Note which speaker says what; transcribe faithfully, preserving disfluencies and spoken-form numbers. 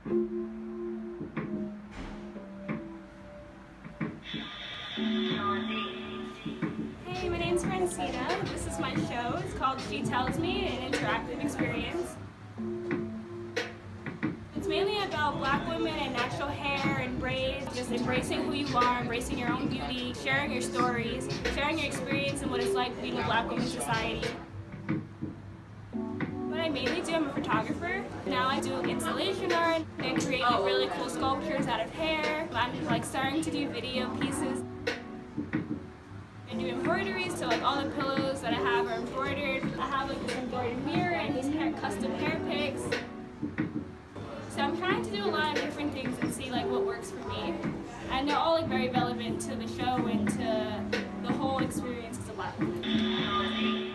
Speaker 1: Hey, my name's Francena. This is my show. It's called She Tells Me, an interactive experience. It's mainly about black women and natural hair and braids, just embracing who you are, embracing your own beauty, sharing your stories, sharing your experience and what it's like being a black woman in society. What I mainly do, I'm a photographer. Now I do installation art and create like, really cool sculptures out of hair. I'm like starting to do video pieces. I do embroideries, so like all the pillows that I have are embroidered. I have like this embroidered mirror and these hair, custom hair picks. So I'm trying to do a lot of different things and see like what works for me. And they're all like very relevant to the show and to the whole experience as a black woman.